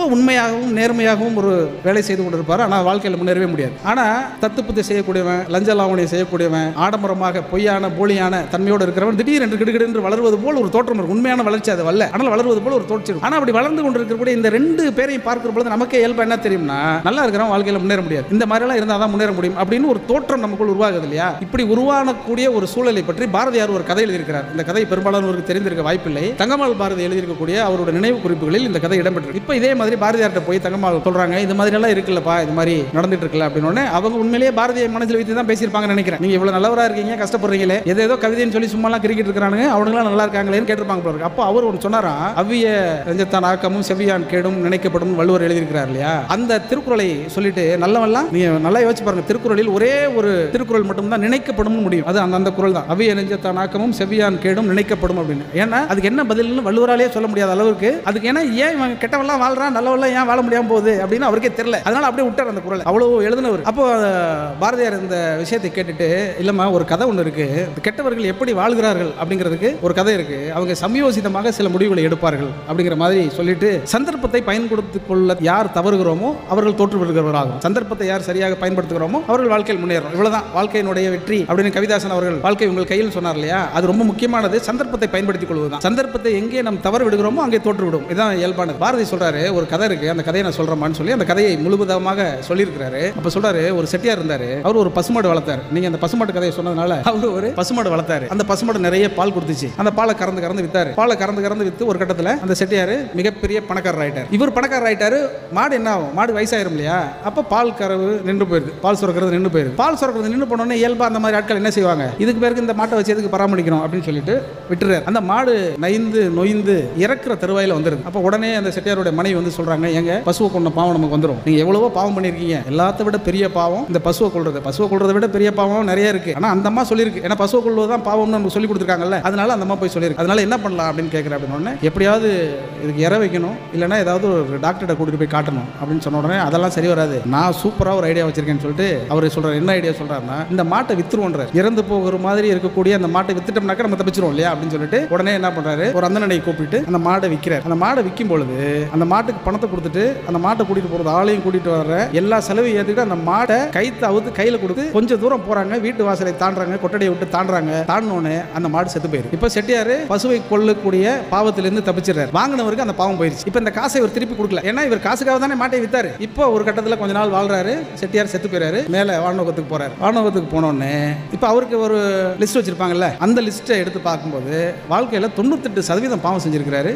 ரொம்ப உண்மையாகவும் நேர்மையாகவும் ஒரு வேலை செய்து கொண்டிருப்பார். ஆனால் வாழ்க்கையில் முன்னேறவே முடியாது. ஆனால் தத்துப்புத்தி செய்யக்கூடியவன், லஞ்ச லாவணியை செய்யக்கூடியவன், ஆடம்பரமாக பொய்யான போலியான தன்மையோடு இருக்கிறவன் திடீரென்று கிடுகிடு வளர்வது போல் ஒரு தோற்றம் இருக்கும். உண்மையான வளர்ச்சி அது அல்ல, ஆனால் வளர்வது போல் ஒரு தோற்றம். ஆனால் அப்படி வளர்ந்து கொண்டிருக்கக்கூடிய இந்த ரெண்டு பேரையும் பார்க்கிற பொழுது நமக்கே இயல்பா என்ன தெரியும்னா, நல்லா இருக்கிறவன் வாழ்க்கையில் முன்னேற முடியாது, இந்த மாதிரிலாம் இருந்தால் தான் முன்னேற முடியும் அப்படின்னு ஒரு தோற்றம் நமக்குள் உருவாகுது இல்லையா? இப்படி உருவானக்கூடிய ஒரு சூழலை பற்றி பாரதியார் ஒரு கதை எழுதியிருக்கிறார். இந்த கதை பெரும்பாலானவருக்கு தெரிந்திருக்க வாய்ப்பில்லை. தங்கம்மாள் பாரதி எழுதியிருக்கக்கூடிய அவருடைய நினைவு குறிப்புகளில் இந்த கதை இடம்பெற்று. இப்போ இதே மாதிரி பாரதியார்கிட்ட போய் தங்கம்மாள் சொல்றாங்க, இது மாதிரி எல்லாம் இருக்குல்லப்பா, இது மாதிரி நடந்துட்டு இருக்குல்ல அப்படின்னு. அவங்க உண்மையிலேயே பாரதியை மனசில் வைத்து தான் பேசியிருப்பாங்கன்னு நினைக்கிறேன். நீங்க இவ்வளவு நல்லவரா இருக்கீங்க, கஷ்டப்படுறீங்களே, ஏதோ கவிதைன்னு சொல்லி சும்மாலாம் கிரிக்கெட் இருக்கிறானுங்க, அவனுங்களாம் நல்லா இருக்காங்களேன்னு கேட்டிருப்பாங்க போல. அப்போ அவர் ஒன்று சொன்னாராம், அவ்விய நெஞ்சத்தான் ஆக்கமும் செவ்வியான் கேடும் நினைக்கப்படும் வள்ளுவர் எழுதியிருக்கிறார் இல்லையா? அந்த திருக்குறளை சொல்லிட்டு நல்லவெல்லாம் நீங்க நல்லா யோசிச்சு பாருங்க. திருக்குறளில் ஒரே ஒரு திருக்குறள் மட்டும் தான் நினைக்கப்படும் முடியும். அது அந்த குறள் தான். அவ்விய நெஞ்சத்தான் ஆக்கமும் செவ்வியான் கேடும் நினைக்கப்படும் அப்படின்னு. ஏன்னா அதுக்கு என்ன பதில்னு வள்ளுவராலே சொல்ல முடியாத அளவுக்கு அதுக்கு ஏன்னா ஏன் இவன் கெட்டவெல்லாம் வாழ்றான், நல்லவெல்லாம் ஏன் வாழ முடியாம போகுது அப்படின்னு அவருக்கே தெரியல. அதனால அப்படியே விட்டார் அந்த குறள். அவ்வளவு எழுதினவர். அப்போ பாரதியார் இந்த விஷயத்தை கேட்டுட்டு, இல்லம்மா ஒரு கதை ஒன்று இருக்கு, கெட்டவர்கள் எப்படி வாழ்கிறார்கள் அப்படிங்கிறதுக்கு ஒரு கதை இருக்கு, அவங்க சமயோசிதமாக சில முடிவுகளை எடுப்பார்கள் அப்படிங்கிற மாதிரி சொல்லிட்டு, சந்தர்ப்பத்தை பயன்படுத்திக் கொள்ள யார் தவறுகிறோமோ அவர்கள் தோற்று வருகிறவராகும், சந்தர்ப்பத்தை யார் சரியாக பயன்படுத்துகிறோமோ அவர்கள் வாழ்க்கையில் முன்னேறும். இவ்வளவுதான் வாழ்க்கையினுடைய வெற்றி அப்படின்னு கவிதாசன் அவர்கள் வாழ்க்கை உங்கள் கையில் சொன்னார் இல்லையா? அது ரொம்ப முக்கியமானது. சந்தர்ப்பத்தை பயன்படுத்திக் கொள்வதுதான். சந்தர்ப்பத்தை எங்கே நாம் தவறு விடுகிறோமோ அங்கே தோற்று விடும். இதுதான் இயல்பானது. பாரதி சொல்றாரு, ஒரு கதை இருக்கு, அந்த கதையை நான் சொல்றேன்னு சொல்லி அந்த கதையை முழுவதுமாக சொல்லியிருக்கிறாரு. அப்ப சொல்றாரு, ஒரு செட்டியார் இருந்தாரு, அவர் ஒரு பசுமாடு வளர்த்தாரு. நீங்க அந்த பசுமாடு கதையை சொன்னதுனால அவர் ஒரு பசுமாடு வளர்த்தாரு. அந்த பசுமாடு நிறைய பால் கொடுத்துச்சு. அந்த பாலை கறந்து வித்தாரு. பாலை கறந்து வித்து ஒரு கட்டத்தில் அந்த செட்டியார் மிகப்பெரிய பணக்காரர் ஆயிட்டார். இவர் பணக்காரர் ஆயிட்டாரு. மாடு என்ன ஆகும்? மாடு வயசாயிரும் இல்லையா? அப்ப பால் கறவு நின்று போயிருது, பால் சுரக்கிறது நின்று போயிருது. பால் சுரக்கிறது நின்று போனோடனே இயல்பா அந்த மாதிரி ஆட்கள் என்ன செய்வாங்க, இதுக்கு பேருக்கு இந்த மாட்டை வச்சு எதுக்கு பராமரிக்கணும் அப்படின்னு சொல்லிட்டு விட்டுறாரு. அந்த மாடு நைந்து நொய்ந்து இறக்குற தருவாயில வந்துருது. அப்ப உடனே அந்த செட்டியாருடைய மனைவி வந்து சொல்றாங்க, எங்க பசுவை கொண்ட பாவம் நமக்கு வந்துடும், நீங்க எவ்வளவோ பாவம் பண்ணிருக்கீங்க, எல்லாத்த விட பெரிய பாவம் இந்த பசுவை கொள்றது. பசுவை கொள்றதை விட பெரிய பாவம் நிறைய இருக்கு. ஆனா அந்த அம்மா சொல்லிருக்கு, ஏன்னா பசுவை கொள்வதுதான் பாவம்னு நமக்கு சொல்லி கொடுத்துருக்காங்கல்ல, அதனால அந்த அம்மா போய் சொல்லிருக்கு. அதனால என்ன பண்ணலாம் அப்படின்னு கேட்கிறேன். அப்படின்னு எப்படியாவது இதுக்கு இற வைக்கணும், இல்லைன்னா ஏதாவது ஒரு டாக்டர்கிட்ட கூட்டிட்டு போய் காட்டணும் அப்படின்னு சொன்ன உடனே அதெல்லாம் சரி வராது, நான் சூப்பரா ஒரு ஐடியா வச்சிருக்கேன்னு சொல்லிட்டு அவர் சொல்றாரு. என்ன ஐடியா சொல்றாருன்னா, இந்த மாட்டை வித்துருவோன்ற, இறந்து போகிற மாதிரி இருக்கக்கூடிய அந்த மாட்டை வித்துட்டோம்னாக்க நம்ம தப்பிச்சிருவோம் இல்லையா அப்படின்னு சொல்லிட்டு உடனே என்ன பண்றாரு, ஒரு அந்தனை கூப்பிட்டு அந்த மாடை விற்கிறார். அந்த மாடை விற்கும் பொழுது அந்த மாட்டுக்கு பணத்தை கொடுத்துட்டு அந்த மாட்டை கூட்டிட்டு போறது, ஆளையும் கூட்டிட்டு வர்ற எல்லா செலவையும் ஏற்றுக்கிட்டு அந்த மாட்டை கைத்து அவுத்து கையில கொடுத்து கொஞ்சம் தூரம் போறாங்க, வீட்டு வாசலை தாண்டாங்க, கொட்டடையை விட்டு தாண்டாங்க. தாண்டினோடனே அந்த மாடு செத்து போயிருக்கு. இப்ப செட்டியாரு பசுவை கொள்ளக்கூடிய பாவத்திலிருந்து தப்பிச்சிடறாரு. வாங்கினவருக்கு அந்த பாவம் போயிருச்சு. இப்ப இந்த காசை இவர் திருப்பி கொடுக்கல, ஏன்னா இவர் காசுக்காக தானே மாட்டை வித்தாரு. இப்போ ஒரு கட்டத்தில் கொஞ்ச நாள் வாழ்றாரு, செட்டியார் செத்து போயிறாரு, மேல வானோகத்துக்கு போறாரு. வானோகத்துக்கு போனோடனே இப்ப அவருக்கு ஒரு லிஸ்ட் வச்சிருப்பாங்கல்ல, அந்த லிஸ்ட்டை எடுத்து பார்க்கும்போது வாழ்க்கையில 98% பாவம் செஞ்சிருக்காரு,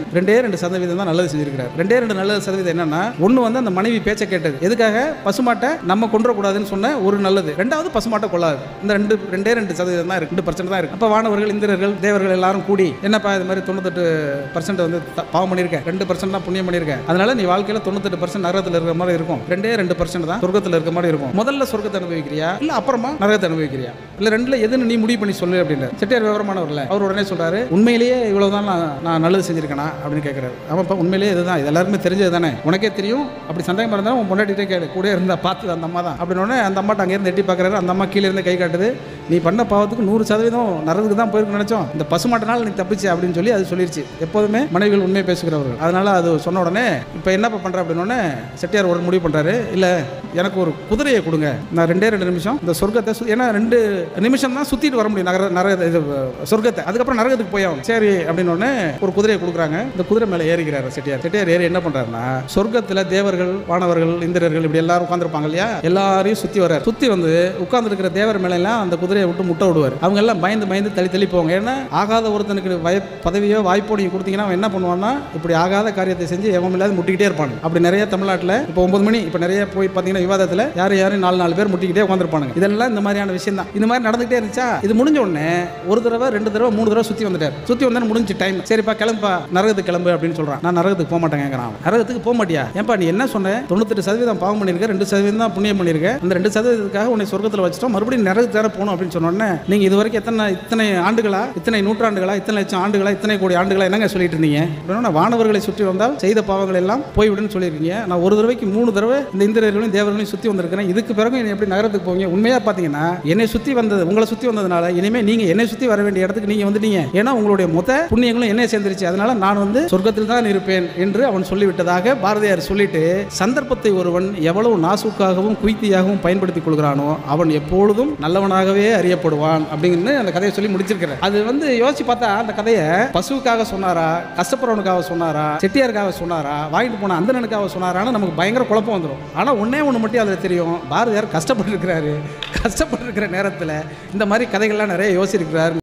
2% தான் நல்லது செஞ்சிருக்காரு. 2 நல்ல சதவீதம் என்னன்னா, ஒண்ணு வந்து அந்த மனைவி பேச்சை கேட்டது, எதுக்காக பசுமாட்டை நம்ம கொன்றக்கூடாதுன்னு சொன்ன ஒரு நல்லது, ரெண்டாவது பசுமாட்டை கொள்ளாது. இந்த 2% தான் இருக்கு, 2% தான் இருக்கு. அப்ப வானவர்கள் இந்திரர்கள் தேவர்கள் எல்லாரும் கூடி, என்னப்பா இது மாதிரி 98% வந்து பாவம் பண்ணிருக்க, 2% தான் புண்ணியம் பண்ணிருக்க, அதனால நீ வாழ்க்கையில 98% நரகத்தில் இருக்கிற மாதிரி இருக்கும், 2% தான் சொர்க்கத்தில் இருக்கிற மாதிரி இருக்கும். முதல்ல சொர்க்கத்தை அனுபவிக்கிறியா இல்ல அப்புறமா நரகத்தை அனுபவிக்கிறியா, இல்ல ரெண்டுல எதுன்னு நீ முடிவு பண்ணி சொல்லு அப்படின்னு. செட்டியார் விவரமானவர்ல அவர் உடனே சொல்றாரு, உண்மையிலேயே இவ்வளவுதான் நான் நல்லது செஞ்சிருக்கேனா அப்படின்னு கேட்கிறாரு. அவன் உண்மையிலேயே இதுதான், இது எல்லாருமே தெரிஞ்சது தானே, உனக்கே தெரியும், அப்படி சந்தேகம் இருந்தாலும் உன் பொண்டாட்டிட்டே கேளு, கூட இருந்தா பார்த்து அந்த அம்மா தான் அப்படின்னு. அந்த அம்மாட்ட அங்கே இருந்து எட்டி பார்க்கறாரு. அந்த அம்மா கீழே இருந்து கை காட்டுது, நீ பண்ண பாவத்துக்கு 100% நரகத்துக்கு தான் போயிருக்கு நினைச்சோம், இந்த பசுமாட்டனால நீ தப்பிச்சு அப்படின்னு சொல்லி அது சொல்லிருச்சு. எப்போதுமே மனைவிகள் உண்மையை பேசுகிறவர்கள். அதனால அது சொன்ன உடனே இப்போ என்ன பண்ற அப்படின்னு செட்டியார் ஒரு முடிவு பண்றாரு, இல்ல எனக்கு ஒரு குதிரையை கொடுங்க, நான் 2 நிமிஷம் இந்த சொர்க்கத்தை, ஏன்னா 2 நிமிஷம் தான் சுத்திட்டு வர முடியும் சொர்க்கத்தை, அதுக்கப்புறம் நரகத்துக்கு போய் ஆகும். சரி அப்படின்னு ஒரு குதிரையை கொடுக்குறாங்க. இந்த குதிரை மேல ஏறிக்கிறாரு செட்டியார். செட்டியார் ஏறி என்ன பண்றாருன்னா, சொர்க்கத்துல தேவர்கள் வானவர்கள் இந்திரர்கள் இப்படி எல்லாரும் உட்கார்ந்துருப்பாங்க இல்லையா, எல்லாரையும் சுத்தி வர்றாரு. சுத்தி வந்து உட்கார்ந்து இருக்கிற தேவர் மேல எல்லாம் அந்த குதிரையை விட்டு முட்டை விடுவார். அவங்க எல்லாம் பயந்து தள்ளி போவாங்க. ஏன்னா ஆகாத ஒருத்தனுக்கு பதவியோ வாய்ப்போ நீங்க கொடுத்தீங்கன்னா அவன் என்ன பண்ணுவான்னா, இப்படி ஆகாத காரியத்தை செஞ்சு எவன் இல்லாத முட்டிக்கிட்டே இருப்பாங்க. அப்படி நிறைய தமிழ்நாட்டில் இப்போ 9 மணி இப்போ நிறைய போய் பார்த்தீங்கன்னா விவாதத்தில் யாரும் 4 பேர் முட்டிக்கிட்டே உட்காந்துருப்பாங்க. இதெல்லாம் இந்த மாதிரியான விஷயம் தான். இந்த மாதிரி நடந்துகிட்டே இருந்துச்சா, இது முடிஞ்ச உடனே ஒரு தடவை 2 தடவை 3 தடவை சுற்றி வந்துட்டார். சுற்றி வந்தா முடிஞ்சு டைம், சரிப்பா கிளம்பா நரகத்துக்கு கிளம்பு அப்படின்னு சொல்றான். நான் நரகத்துக்கு போக மாட்டேன் கேட்கறான். நரகத்துக்கு போக மாட்டியா, ஏன்பா நீ என்ன சொன்ன, 98% பாவம் பண்ணிருக்க, 2% தான் புண்ணியம் பண்ணிருக்க, அந்த 2%க்காக உன்னை சொர்க்கத்தில் வச்சுட்டோம், மறுபடியும் நரகத்துக்கு போகணும் அப்படின்னு அப்படின்னு சொன்னோன்னே நீங்கள் இது வரைக்கும் இத்தனை ஆண்டுகளா, இத்தனை நூற்றாண்டுகளா, இத்தனை லட்சம் ஆண்டுகளா, இத்தனை கோடி ஆண்டுகளா என்னங்க சொல்லிட்டு இருந்தீங்க அப்படின்னா, வானவர்களை சுற்றி வந்தால் செய்த பாவங்கள் எல்லாம் போய்விடுன்னு சொல்லியிருக்கீங்க. நான் ஒரு தடவைக்கு 3 தடவை இந்த இந்திரர்களையும் தேவர்களையும் சுற்றி வந்திருக்கிறேன். இதுக்கு பிறகு என்னை எப்படி நகரத்துக்கு போவீங்க? உண்மையாக பார்த்தீங்கன்னா என்னை சுற்றி வந்தது, உங்களை சுற்றி வந்ததுனால இனிமேல் நீங்கள் என்னை சுற்றி வர வேண்டிய இடத்துக்கு நீங்கள் வந்துட்டீங்க. ஏன்னா உங்களுடைய மொத்த புண்ணியங்களும் என்னை சேர்ந்துருச்சு. அதனால நான் சொர்க்கத்தில் தான் இருப்பேன் என்று அவன் சொல்லிவிட்டதாக பாரதியார் சொல்லிட்டு, சந்தர்ப்பத்தை ஒருவன் எவ்வளவு நாசூக்காகவும் குய்த்தியாகவும் பயன்படுத்திக் கொள்கிறானோ அவன் எப்பொழுதும் நல்லவனாகவே அறியப்படுவான் அப்படின்னு அந்த கதையை சொல்லி முடிச்சிருக்கிறேன். அது யோசிச்சு பார்த்தா அந்த கதையை பசுவுக்காக சொன்னாரா, கஷ்டப்படுறவனுக்காக சொன்னாரா, செட்டியாருக்காக சொன்னாரா, வாங்கிட்டு போன அந்தனனுக்காக சொன்னாரான்னு நமக்கு பயங்கர குழப்பம் வந்துடும். ஆனால் ஒன்னே ஒன்று மட்டும் அதில் தெரியும், பாரதியார் கஷ்டப்பட்டு இருக்கிறாரு. கஷ்டப்பட்டு இருக்கிற நேரத்தில் இந்த மாதிரி கதைகள்லாம் நிறைய யோசிச்சிருக்கிறார்.